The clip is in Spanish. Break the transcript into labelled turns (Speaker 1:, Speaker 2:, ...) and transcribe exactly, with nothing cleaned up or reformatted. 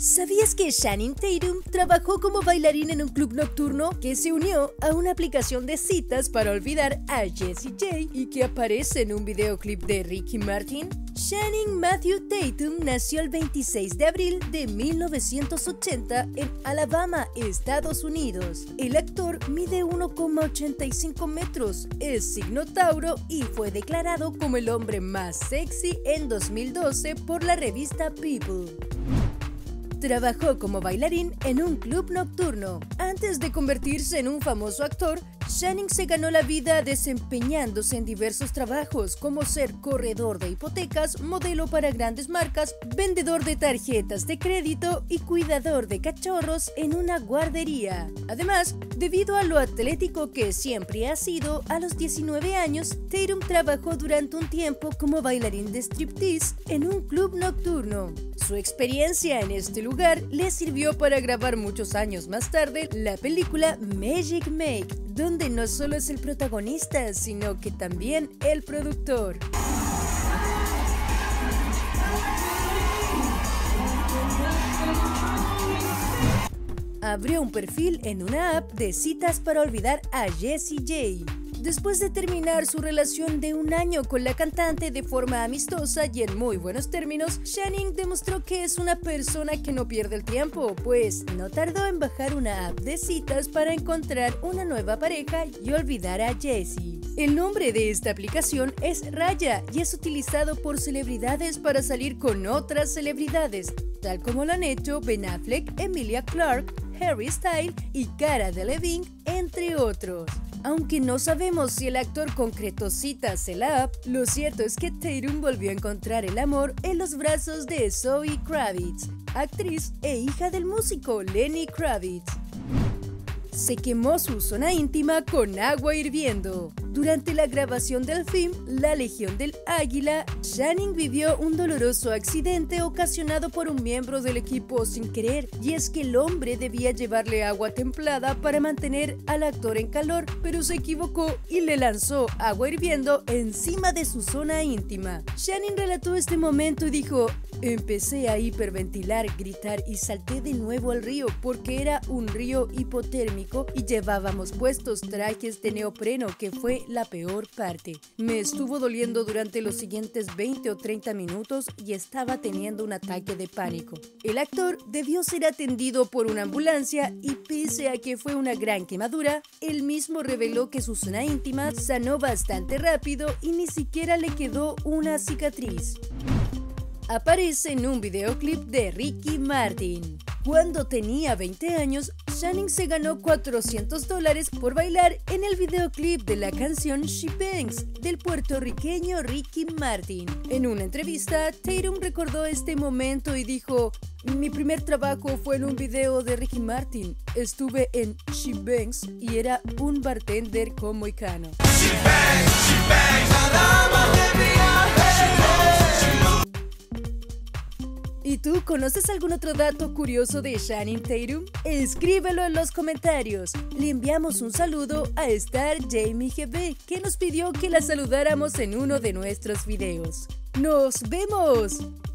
Speaker 1: ¿Sabías que Channing Tatum trabajó como bailarín en un club nocturno que se unió a una aplicación de citas para olvidar a Jessie J y que aparece en un videoclip de Ricky Martin? Channing Matthew Tatum nació el veintiséis de abril de mil novecientos ochenta en Alabama, Estados Unidos. El actor mide uno coma ochenta y cinco metros, es signo Tauro y fue declarado como el hombre más sexy en dos mil doce por la revista People. Trabajó como bailarín en un club nocturno. Antes de convertirse en un famoso actor, Channing se ganó la vida desempeñándose en diversos trabajos, como ser corredor de hipotecas, modelo para grandes marcas, vendedor de tarjetas de crédito y cuidador de cachorros en una guardería. Además, debido a lo atlético que siempre ha sido, a los diecinueve años, Tatum trabajó durante un tiempo como bailarín de striptease en un club nocturno. Su experiencia en este lugar le sirvió para grabar muchos años más tarde la película Magic Mike, donde no solo es el protagonista, sino que también el productor. Abrió un perfil en una app de citas para olvidar a Jessie J. Después de terminar su relación de un año con la cantante de forma amistosa y en muy buenos términos, Channing demostró que es una persona que no pierde el tiempo, pues no tardó en bajar una app de citas para encontrar una nueva pareja y olvidar a Jessie. El nombre de esta aplicación es Raya y es utilizado por celebridades para salir con otras celebridades, tal como lo han hecho Ben Affleck, Emilia Clarke, Harry Styles y Cara Delevingne, entre otros. Aunque no sabemos si el actor concretó citas en la app, lo cierto es que Tatum volvió a encontrar el amor en los brazos de Zoe Kravitz, actriz e hija del músico Lenny Kravitz. Se quemó su zona íntima con agua hirviendo. Durante la grabación del film La Legión del Águila, Channing vivió un doloroso accidente ocasionado por un miembro del equipo sin querer, y es que el hombre debía llevarle agua templada para mantener al actor en calor, pero se equivocó y le lanzó agua hirviendo encima de su zona íntima. Channing relató este momento y dijo: "Empecé a hiperventilar, gritar y salté de nuevo al río porque era un río hipotérmico y llevábamos puestos trajes de neopreno, que fue la peor parte. Me estuvo doliendo durante los siguientes veinte o treinta minutos y estaba teniendo un ataque de pánico". El actor debió ser atendido por una ambulancia y pese a que fue una gran quemadura, él mismo reveló que su zona íntima sanó bastante rápido y ni siquiera le quedó una cicatriz. Aparece en un videoclip de Ricky Martin. Cuando tenía veinte años, Channing se ganó cuatrocientos dólares por bailar en el videoclip de la canción She Bangs del puertorriqueño Ricky Martin. En una entrevista, Tatum recordó este momento y dijo: "Mi primer trabajo fue en un video de Ricky Martin. Estuve en She Bangs y era un bartender con Moicano". She bangs, she bangs, ¿y tú conoces algún otro dato curioso de Channing Tatum? Escríbelo en los comentarios. Le enviamos un saludo a Star Jamie G B, que nos pidió que la saludáramos en uno de nuestros videos. ¡Nos vemos!